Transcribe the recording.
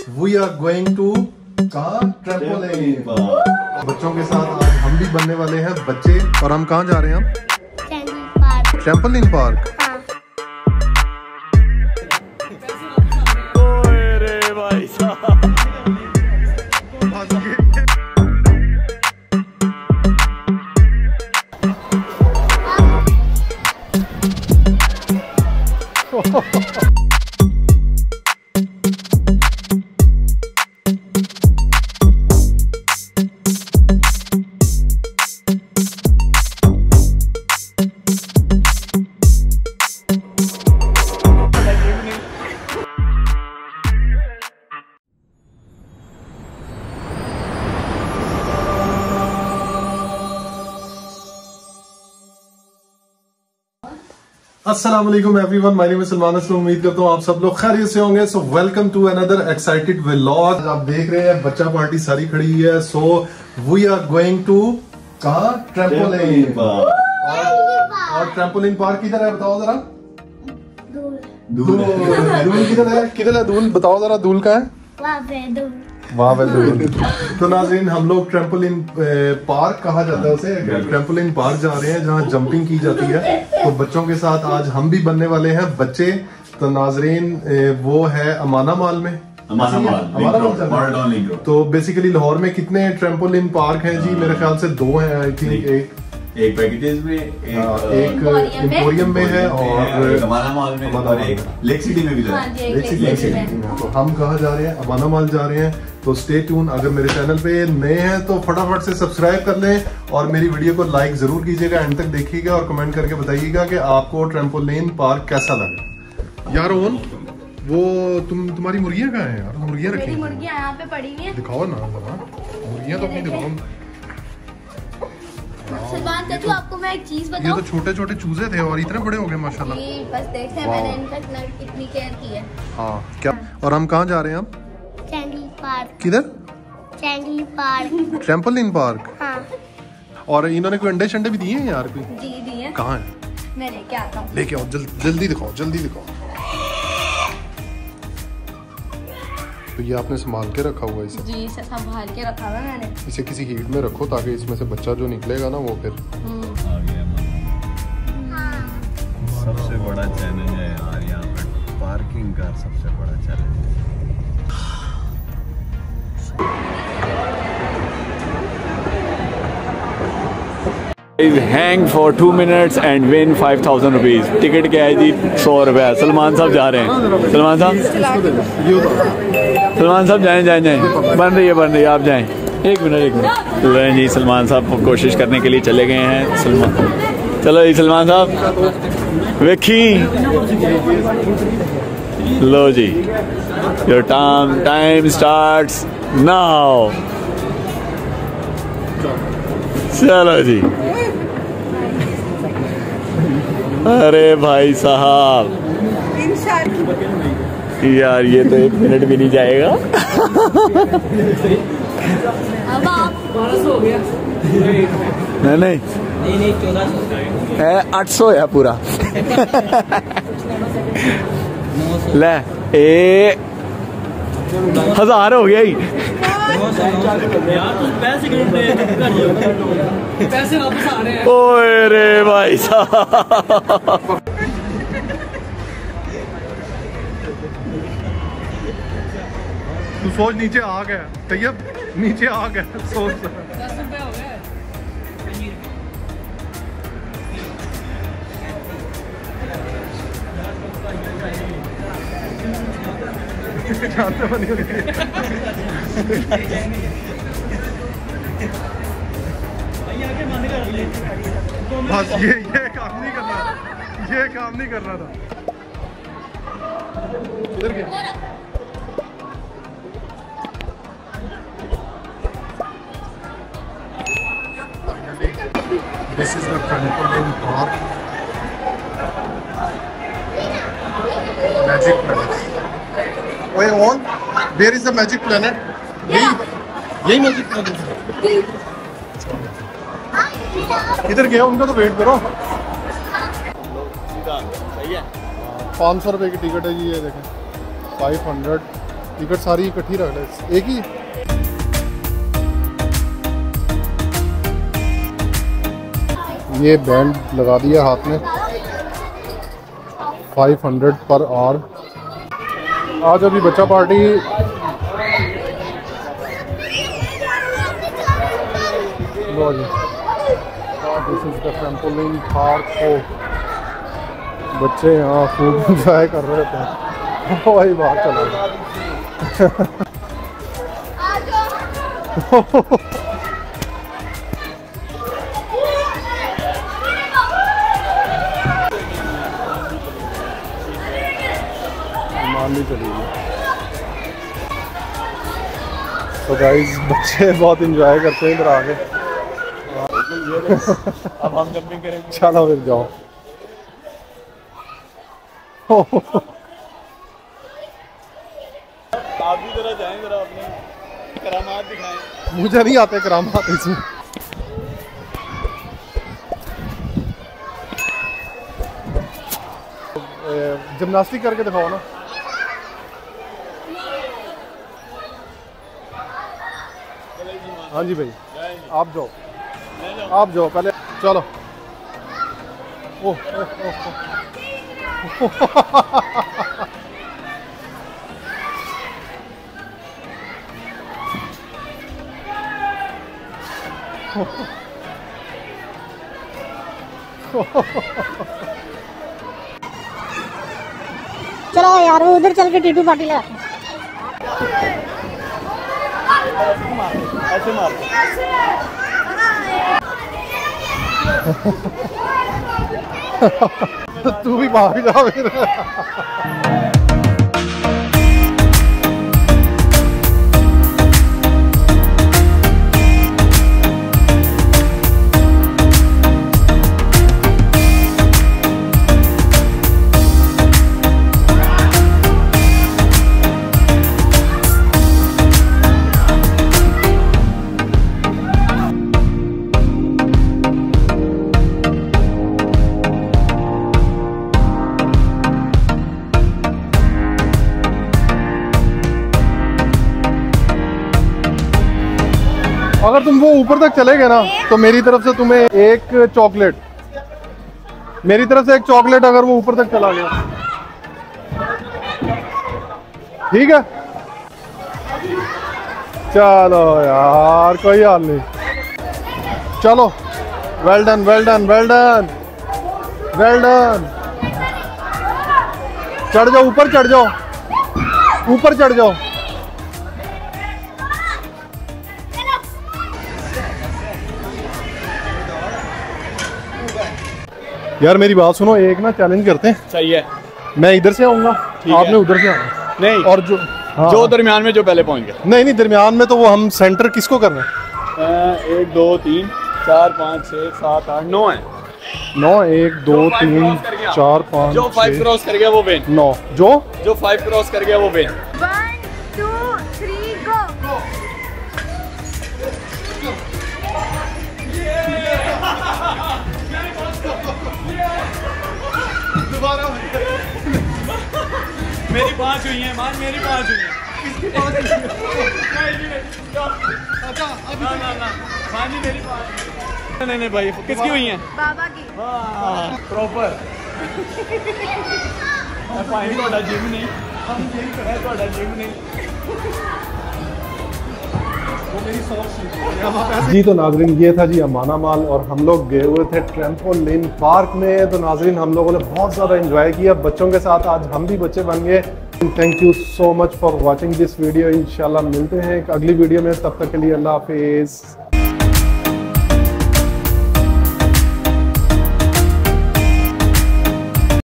We are going to trampoline. बच्चों के साथ आज हम भी बनने वाले हैं बच्चे। और हम कहाँ जा रहे हैं? हम ट्रैम्पोलिन पार्क। अस्सलाम वालेकुम everyone, my name is Salman Aslam. उम्मीद करता हूँ आप सब लोग खैरियत से होंगे। So welcome to another excited vlog. आप देख रहे हैं बच्चा पार्टी सारी खड़ी है। So we are going to trampoline. और ट्रैम्पोलिन पार्क किधर है बताओ जरा? दूल किधर है? किधर है दूल? बताओ जरा दूल का है? वहाँ पे दूल। तो नाज़रीन, हम लोग ट्रैम्पोलिन पार्क कहा जाता है उसे, ट्रैम्पोलिन पार्क जा रहे हैं जहाँ जंपिंग की जाती है। तो बच्चों के साथ आज हम भी बनने वाले हैं बच्चे। तो नाज़रीन वो है अमाना मॉल में। तो बेसिकली लाहौर में कितने ट्रैम्पोलिन पार्क हैं जी? मेरे ख्याल से 2 हैं आई थिंक। एक पैकेजेस में, एक एम्पोरियम में है और अमाना मॉल में और एक लेक सिटी में भी है। Lake city. तो हम कहाँ जा रहे हैं? अमाना मॉल जा रहे हैं। तो स्टे ट्यून। अगर मेरे चैनल पे नए हैं तो फटाफट से सब्सक्राइब कर लें और मेरी वीडियो को लाइक जरूर कीजिएगा, एंड तक देखिएगा और कमेंट करके बताइएगा कि आपको ट्रैम्पोलिन पार्क कैसा लगा। यार ओन, वो तुम्हारी मुर्गियाँ कहाँ हैं यार? मुर्गियाँ रखी हैं? मुर्गियाँ यहाँ पे पड़ी हुई हैं। दिखाओ ना जरा मुर्गियाँ तो अपनी दिखाओ। सलमान चाचू, आपको मैं एक चीज बताऊं? ये तो छोटे छोटे चूजे थे और इतने बड़े हो गए माशाल्लाह। बस देखते हैं, मैंने इनका कितनी केयर की है। हाँ क्या? और हम कहाँ जा रहे हैं? हम ट्रैम्पोलिन पार्क। किधर? Trampoline park. Trampoline park. हाँ। और इन्होंने कोई अंडे शंडे भी दिए हैं यार? कोई जी दिए। कहाँ है? मैं लेके आता हूँ। लेके आओ, जल्दी दिखाओ, जल्दी दिखाओ। तो ये आपने संभाल के रखा हुआ है इसे? जी, इसे संभाल के रखा हुआ मैंने। इसे किसी हीट में रखो ताकि इसमें से बच्चा जो निकलेगा ना वो फिर आ गया। सबसे बड़ा चैलेंज है यार यहाँ पर पार्किंग का, सबसे बड़ा challenge. Hang for 2 minutes and win 5,000 rupees। Ticket क्या है जी? 100 रुपया। सलमान साहब जा रहे हैं। सलमान साहब जाएं। बन रही है, आप जाएं। एक मिनट। तो जी सलमान साहब कोशिश करने के लिए चले गए हैं। चलो जी सलमान साहब वेखी लो जी। Your time starts now. चलो जी। अरे भाई साहब यार, ये तो 1 मिनट भी नहीं जाएगा। अब आप 1200 हो गया। नहीं 800 है पूरा। ले 1000 हो गया ही। पैसे वापस आ रहे हैं। ओए रे भाई साहब, तू सोच नीचे आ गया। तैयब नीचे आ गया, सोच। 10 रुपए हो गए। जानते बनी बस ये काम नहीं करना, ये काम नहीं करना था। इधर गया। This is the trampoline park. Magic Planet. Wait, on. Where is the Magic Planet? यही Magic Planet है। इधर गया, उनका तो वेट करो। सही है। 500 रुपए की टिकट है जी, ये देखें 500 टिकट सारी इकट्ठी रख ले, एक ही। ये बैंड लगा दिया हाथ में, 500 पर आवर। आज अभी बच्चा party this is the trampoline park. बच्चे यहाँ खूब इंजॉय कर रहे थे। वही बात चला मान चली। तो गाइस बच्चे बहुत इंजॉय करते हैं इधर आके। अब हम जंपिंग करेंगे। चलो फिर जाओ। आप भी जरा जाएं, जरा अपने करामात दिखाएं। मुझे नहीं आते करामात इसमें। जिम्नास्टिक करके दिखाओ ना। हाँ जी भाई, आप जाओ, आप जाओ पहले। चलो। ओह चलो यार उधर चल के टीटू पार्टी लगा। ऐसे मार। तू भी भाग जा फिर। अगर तुम वो ऊपर तक चले गए ना तो मेरी तरफ से तुम्हें एक चॉकलेट, मेरी तरफ से एक चॉकलेट अगर वो ऊपर तक चला गया, ठीक है। चलो यार कोई हाल नहीं। चलो, well done well done well done well done. चढ़ जाओ, ऊपर चढ़ जाओ, ऊपर चढ़ जाओ। यार मेरी बात सुनो, एक ना चैलेंज करते हैं। सही है। मैं इधर से आऊंगा, आपने उधर से आना। नहीं, और जो जो दरमियान में जो पहले पहुंच गया। नहीं नहीं, दरमियान में तो वो हम सेंटर किसको करना है? 1 2 3 4 5 6 7 8 9 है। 9 1 2 3 4 5 जो 5 क्रॉस कर गया वो विन। 9 जो 5 क्रॉस कर गया वो विन। 1 2 3 गो। मेरी 5 हुई है मान, मेरी 5 हुई है। किसकी 5 हुई है? नहीं भाई, किसकी हुई है? बाबा की। प्रॉपर। भाई थोड़ा जिम नहीं, हम जिम कर थोड़ा जिम नहीं। जी तो नाजरीन, ये था जी अमाना माल और हम लोग गए हुए थे ट्रैम्पोलिन पार्क में। तो नाजरीन हम लोगों ने बहुत ज़्यादा एंजॉय किया बच्चों के साथ। आज हम भी बच्चे बन गए। Thank you so much for watching this video. इंशाल्लाह मिलते हैं एक अगली वीडियो में, तब तक के लिए अल्लाह हाफिज़।